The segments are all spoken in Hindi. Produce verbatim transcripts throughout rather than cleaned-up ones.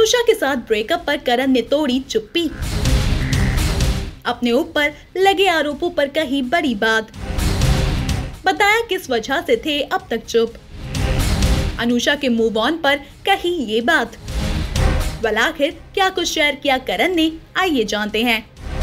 अनुषा के साथ ब्रेकअप पर करण ने तोड़ी चुप्पी। अपने ऊपर लगे आरोपों पर कही बड़ी बात, बताया किस वजह से थे अब तक चुप। अनुषा के मूव ऑन पर कही ये बात। वल आखिर क्या कुछ शेयर किया करण ने, आइए जानते हैं।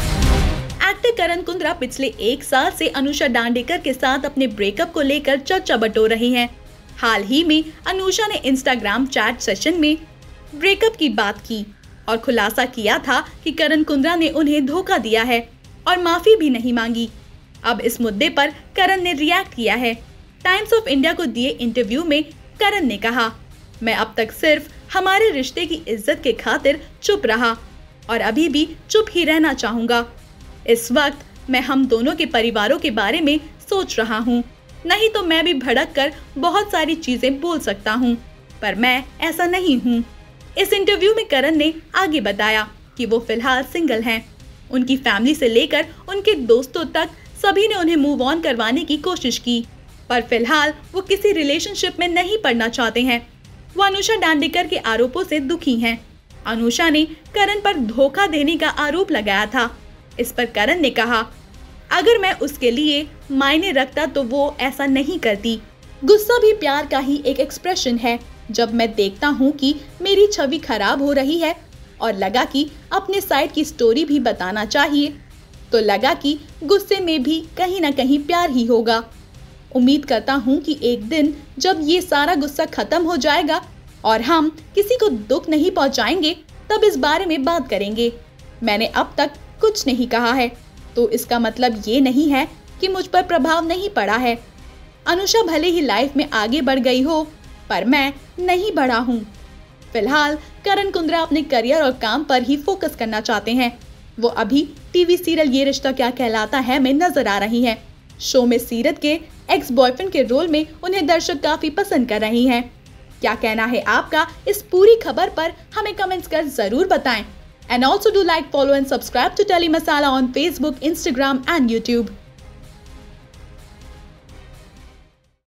एक्टर करण कुंद्रा पिछले एक साल से अनुषा दांडेकर के साथ अपने ब्रेकअप को लेकर चर्चा बटोर रही हैं। हाल ही में अनुषा ने इंस्टाग्राम चैट सेशन में ब्रेकअप की बात की और खुलासा किया था कि करण कुंद्रा ने उन्हें धोखा दिया है और माफी भी नहीं मांगी। अब इस मुद्दे पर करण ने रिएक्ट किया है। टाइम्स ऑफ इंडिया को दिए इंटरव्यू में करण ने कहा, मैं अब तक सिर्फ हमारे रिश्ते की इज्जत के खातिर चुप रहा और अभी भी चुप ही रहना चाहूँगा। इस वक्त मैं हम दोनों के परिवारों के बारे में सोच रहा हूँ, नहीं तो मैं भी भड़क कर बहुत सारी चीजें बोल सकता हूँ, पर मैं ऐसा नहीं हूँ। इस इंटरव्यू में करण ने आगे बताया कि वो फिलहाल सिंगल हैं। उनकी फैमिली से लेकर उनके दोस्तों तक सभी ने उन्हें मूव ऑन करवाने की कोशिश की, पर फिलहाल वो किसी रिलेशनशिप में नहीं पड़ना चाहते हैं। वो अनुषा दांडेकर के आरोपों से दुखी हैं। अनुषा ने करण पर धोखा देने का आरोप लगाया था। इस पर करण ने कहा, अगर मैं उसके लिए मायने रखता तो वो ऐसा नहीं करती। गुस्सा भी प्यार का ही एक एक्सप्रेशन है। जब मैं देखता हूँ कि मेरी छवि खराब हो रही है और लगा कि अपने साइड की स्टोरी भी बताना चाहिए, तो लगा कि गुस्से में भी कहीं ना कहीं प्यार ही होगा। उम्मीद करता हूँ कि एक दिन जब ये सारा गुस्सा खत्म हो जाएगा और हम किसी को दुख नहीं पहुँचाएंगे, तब इस बारे में बात करेंगे। मैंने अब तक कुछ नहीं कहा है, तो इसका मतलब ये नहीं है कि मुझ पर प्रभाव नहीं पड़ा है। अनुषा भले ही लाइफ में आगे बढ़ गई हो, पर मैं नहीं बढ़ा हूँ। फिलहाल करण कुंद्रा अपने करियर और काम पर ही फोकस करना चाहते हैं। वो अभी टीवी सीरियल ये रिश्ता क्या कहलाता है में नजर आ रही हैं। शो में सीरत के एक्स बॉयफ्रेंड के रोल में उन्हें दर्शक काफी पसंद कर रही हैं। क्या कहना है आपका इस पूरी खबर पर, हमें कमेंट्स कर जरूर बताएं। And also do like, follow and subscribe to Tele Masala on Facebook, Instagram and YouTube.